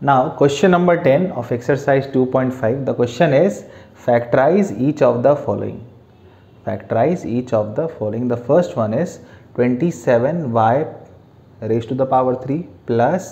Now question number 10 of exercise 2.5. The question is factorize each of the following. Factorize each of the following. The first one is 27y raised to the power 3 plus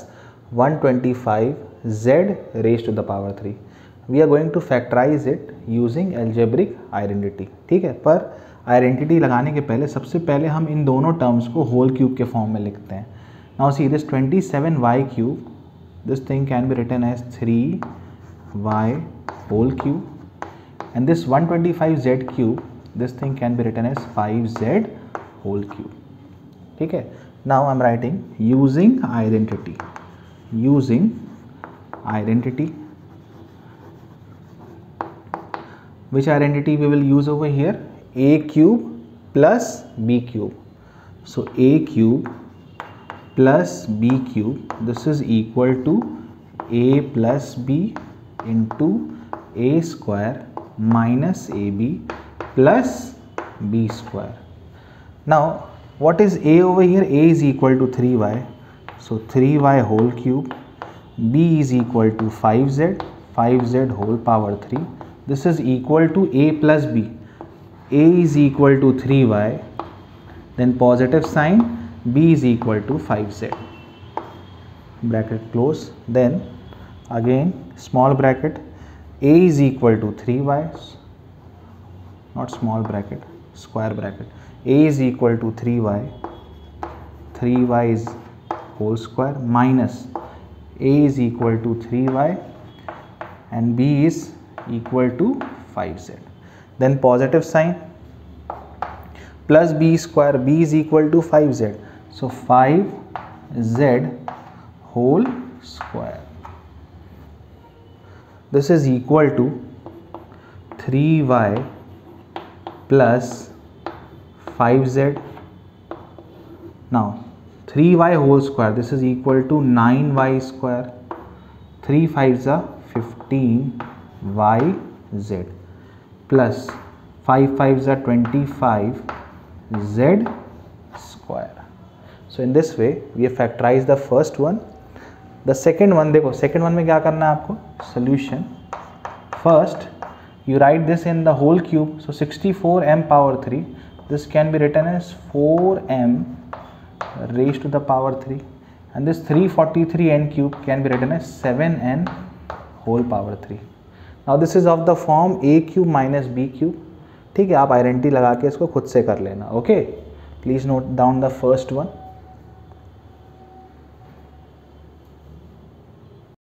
125z raised to the power 3. We are going to factorize it using algebraic identity. ठीक है, पर identity लगाने के पहले सबसे पहले हम इन दोनों टर्म्स को होल क्यूब के फॉर्म में लिखते हैं. Now see this 27y cube, this thing can be written as 3y whole cube, and this 125z cube, this thing can be written as 5z whole cube. ठीक है. Now I am writing using identity. Using identity. Which identity we will use over here? A cube plus b cube. So a cube plus b cube, this is equal to a plus b into a square minus ab plus b square. Now what is a over here? A is equal to 3y, so 3y whole cube. B is equal to 5z whole power 3. This is equal to a plus b. A is equal to 3y, then positive sign, b is equal to 5z, bracket close, then again small bracket, a is equal to 3y, not small bracket, square bracket, a is equal to 3y, 3y is whole square minus a is equal to 3y and b is equal to 5z, then positive sign plus b square, b is equal to 5z, so 5z whole square. This is equal to 3y plus 5z. Now 3y whole square, this is equal to 9y square. 3 5s are 15yz plus 5 5s are 25z square. So in this way we have factorized the first one. The second one, देखो second one में क्या करना है आपको? Solution. First you write this in the whole cube, so 64m power 3, this can be written as 4m raised to the power 3, and this 343n cube can be written as 7n whole power 3. Now this is of the form a cube minus b cube. ठीक है, आप identity लगा के इसको खुद से कर लेना. Okay, please note down the first one.